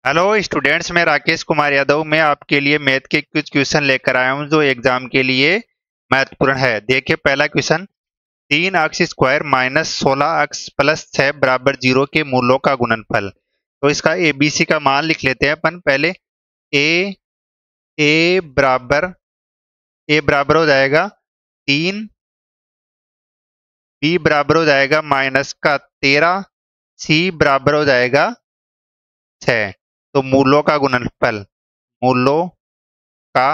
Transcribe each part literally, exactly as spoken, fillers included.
Hello students, मैं राकेश कुमार यादव। मैं आपके लिए मैथ के कुछ क्वेश्चन लेकर आया हूं जो एग्जाम के लिए महत्वपूर्ण है। देखिए, पहला क्वेश्चन, तीन अक्स स्क्वायर माइनस सोलह अक्स प्लस छह बराबर जीरो के मूलों का गुणनफल। तो इसका ए बी सी का मान लिख लेते हैं अपन पहले। ए ए बराबर ए बराबर हो जाएगा तीन, बी बराबर हो जाएगा माइनस का तेरह, सी बराबर हो जाएगा छह। तो मूलों का गुणनफल, मूलों का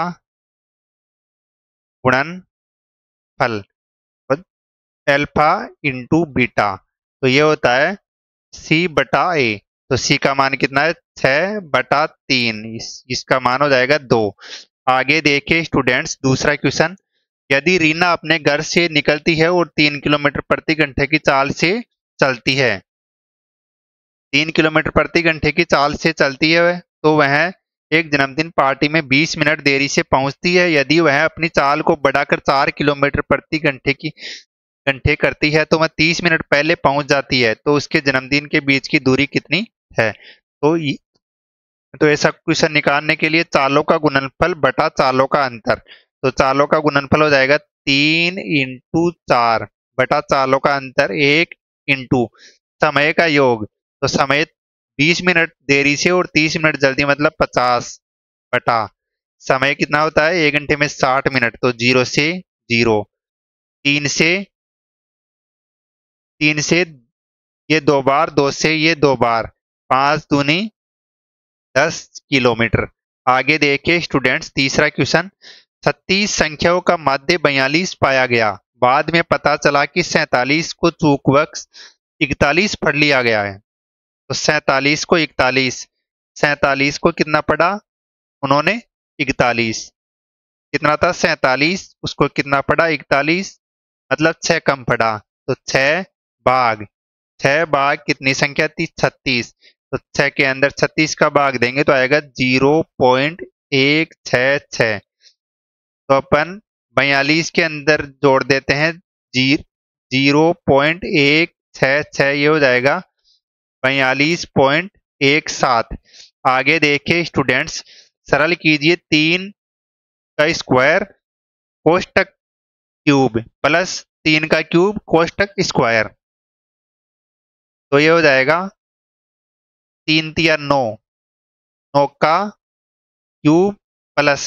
गुणनफल एल्फा इंटू बीटा, तो ये होता है सी बटा ए। तो सी का मान कितना है? छह बटा तीन, इस, इसका मान हो जाएगा दो। आगे देखिए स्टूडेंट्स, दूसरा क्वेश्चन, यदि रीना अपने घर से निकलती है और तीन किलोमीटर प्रति घंटे की चाल से चलती है, तीन किलोमीटर प्रति घंटे की चाल से चलती है, तो वह एक जन्मदिन पार्टी में बीस मिनट देरी से पहुंचती है। यदि वह अपनी चाल को बढ़ाकर चार किलोमीटर प्रति घंटे की घंटे करती है तो वह तीस मिनट पहले पहुंच जाती है, तो उसके जन्मदिन के बीच की दूरी कितनी है? तो तो ऐसा क्वेश्चन निकालने के लिए चालों का गुणनफल बटा चालों का अंतर। तो चालों का गुणनफल हो जाएगा तीन इंटू चार बटा चालों का अंतर एक इंटू समय का योग। तो समय बीस मिनट देरी से और तीस मिनट जल्दी मतलब पचास बटा समय कितना होता है एक घंटे में साठ मिनट। तो जीरो से जीरो, तीन से तीन से ये दो बार, दो से ये दो बार, पांच दूनी दस किलोमीटर। आगे देखिए स्टूडेंट्स, तीसरा क्वेश्चन, छत्तीस संख्याओं का माध्य बयालीस पाया गया, बाद में पता चला कि सैतालीस को चूकवश इकतालीस पढ़ लिया गया है। तो सैतालीस को इकतालीस, सैतालीस को कितना पढ़ा उन्होंने? इकतालीस। कितना था? सैतालीस, उसको कितना पढ़ा? इकतालीस, मतलब छह कम पढ़ा। तो छह भाग छह भाग कितनी संख्या थी? छत्तीस। तो छह के अंदर छत्तीस का भाग देंगे तो आएगा जीरो पॉइंट एक छ छ। तो अपन बयालीस के अंदर जोड़ देते हैं जी जीरो पॉइंट एक छ छ, ये हो जाएगा बयालीस पॉइंट एक सात। आगे देखिए स्टूडेंट्स, सरल कीजिए तीन का स्क्वायर कोष्टक क्यूब प्लस तीन का क्यूब कोष्टक स्क्वायर। तो ये हो जाएगा तीन तिया नौ, नौ का क्यूब प्लस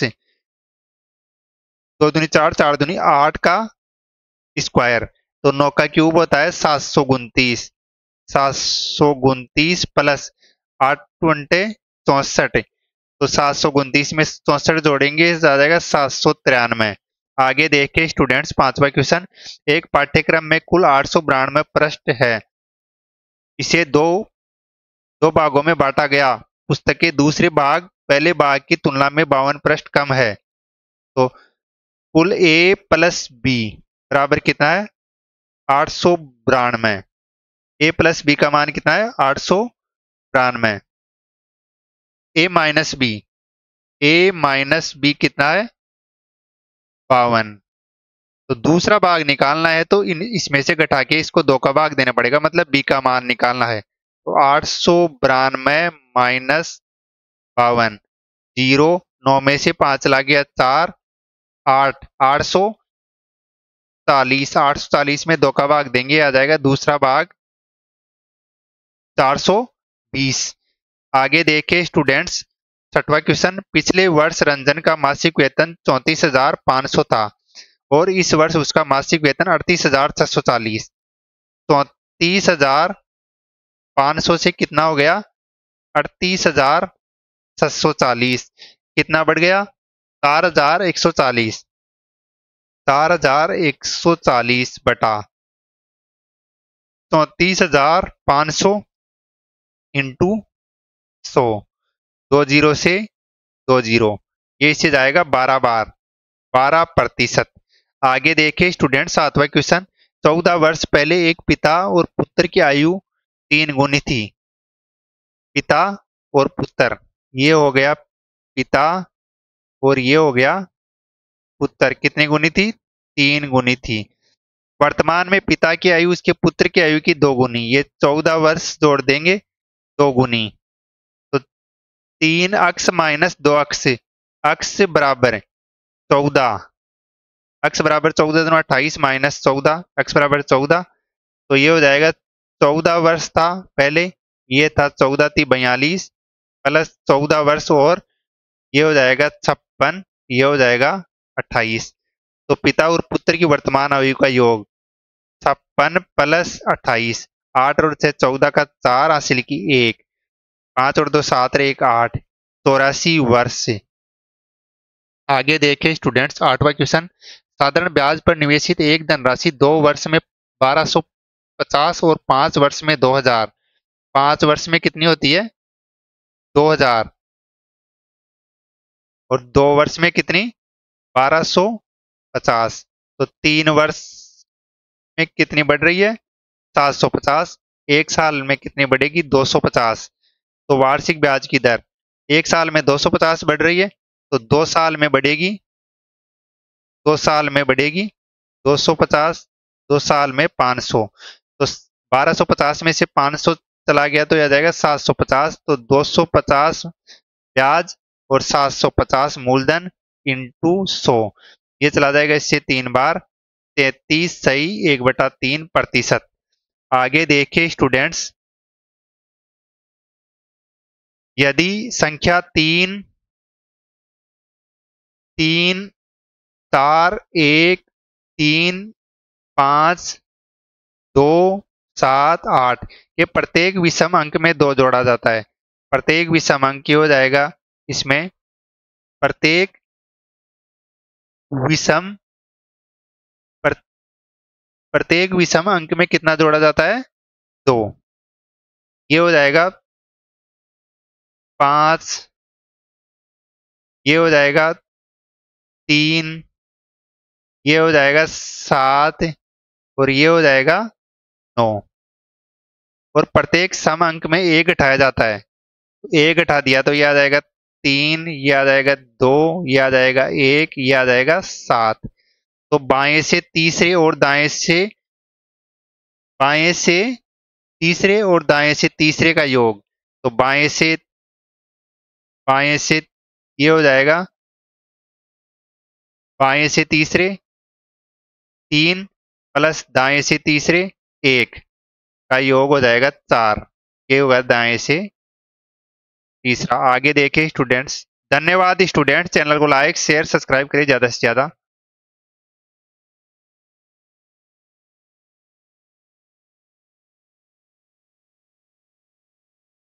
दो दूनी चार, चार दूनी आठ का स्क्वायर। तो नौ का क्यूब होता है सात सौ उनतीस, सात सौ उनतीस प्लस आठ ट्वेंटे चौसठ। तो सात सौ उनतीस में चौसठ जोड़ेंगे आ जाएगा सात सौ तिरानवे। आगे देखिए स्टूडेंट्स, पांचवा क्वेश्चन, एक पाठ्यक्रम में कुल आठ सौ बानवे पृष्ठ है, इसे दो दो भागों में बांटा गया, पुस्तक के दूसरे भाग पहले भाग की तुलना में बावन पृष्ठ कम है। तो कुल ए प्लस बी बराबर कितना है? आठ सौ बानवे। ए प्लस बी का मान कितना है? आठ सौ बानवे। A minus B, A minus B कितना है? बावन। तो दूसरा भाग निकालना है तो इन इसमें से घटा के इसको दो का भाग देना पड़ेगा, मतलब बी का मान निकालना है। तो आठ सौ बानवे माइनस बावन, जीरो, नौ में से पांच चला गया चार, आठ, आठ सौ चालीस, आठ सौ चालीस में दो का भाग देंगे आ जाएगा दूसरा भाग चार सौ बीस। आगे देखे स्टूडेंट्स, छठवां क्वेश्चन, पिछले वर्ष रंजन का मासिक वेतन चौंतीस हजार पांच सौ था और इस वर्ष उसका मासिक वेतन अड़तीस हजार छह सौ चालीस। चौंतीस हजार पांच सौ से कितना हो गया? अड़तीस हजार छह सौ चालीस। कितना बढ़ गया? चार हजार एक सौ चालीस। चार हजार एक सौ चालीस बटा चौंतीस हजार पांच सौ इंटू सौ, दो जीरो से दो जीरो, ये इससे जाएगा बारह बार, बारह प्रतिशत। आगे देखिए स्टूडेंट, सातवां क्वेश्चन, चौदह वर्ष पहले एक पिता और पुत्र की आयु तीन गुनी थी। पिता और पुत्र, ये हो गया पिता और ये हो गया पुत्र, कितनी गुनी थी? तीन गुनी थी। वर्तमान में पिता की आयु उसके पुत्र की आयु की दो गुनी, ये चौदह वर्ष जोड़ देंगे दो गुनी। तो तीन अक्स माइनस दो अक्स, अक्स बराबर चौदह, अक्स बराबर चौदह दोनों अट्ठाईस माइनस चौदह, अक्स बराबर चौदह, तो ये हो जाएगा चौदह वर्ष था पहले, ये था चौदह थी बयालीस प्लस चौदह वर्ष और ये हो जाएगा छप्पन, ये हो जाएगा अट्ठाईस। तो पिता और पुत्र की वर्तमान आयु का योग छप्पन प्लस अट्ठाईस, आठ और छह चौदह का चार हासिल की एक, पांच और दो सात और एक आठ, चौरासी वर्ष। आगे देखें स्टूडेंट्स आठवां क्वेश्चन, साधारण ब्याज पर निवेशित एक धनराशि दो वर्ष में बारह सौ पचास और पांच वर्ष में दो हजार, पांच वर्ष में कितनी होती है दो हजार और दो वर्ष में कितनी बारह सौ पचास, तो तीन वर्ष में कितनी बढ़ रही है सात सौ पचास, एक साल में कितनी बढ़ेगी दो सौ पचास। तो वार्षिक ब्याज की दर एक साल में दो सौ पचास बढ़ रही है, तो दो साल में बढ़ेगी, दो साल में बढ़ेगी दो सौ पचास, दो साल में पाँच सौ, तो बारह सौ पचास में से पाँच सौ चला गया तो यह जाएगा सात सौ पचास, तो दो सौ पचास ब्याज और सात सौ पचास मूलधन इंटू सौ, ये चला जाएगा इससे तीन बार, तैतीस सही एक बटा तीन प्रतिशत। आगे देखिए स्टूडेंट्स, यदि संख्या तीन तीन चार एक तीन पांच दो सात आठ ये प्रत्येक विषम अंक में दो जोड़ा जाता है, प्रत्येक विषम अंक हो जाएगा इसमें, प्रत्येक विषम पर, प्रत्येक विषम अंक में कितना जोड़ा जाता है दो, ये हो जाएगा पांच, ये हो जाएगा तीन, ये हो जाएगा सात और ये हो जाएगा नौ, और प्रत्येक सम अंक में एक घटाया जाता है, एक घटा दिया तो ये आ जाएगा तीन, ये आ जाएगा दो, ये आ जाएगा एक, ये आ जाएगा सात। तो बाएं से तीसरे और दाएं से बाएं से तीसरे और दाएं से तीसरे का योग, तो बाएं से बाएं से ये हो जाएगा बाएं से तीसरे तीन प्लस दाएं से तीसरे एक का योग हो जाएगा चार, ये होगा दाएं से तीसरा। आगे देखें स्टूडेंट्स, धन्यवाद स्टूडेंट्स, चैनल को लाइक शेयर सब्सक्राइब करें ज्यादा से ज्यादा।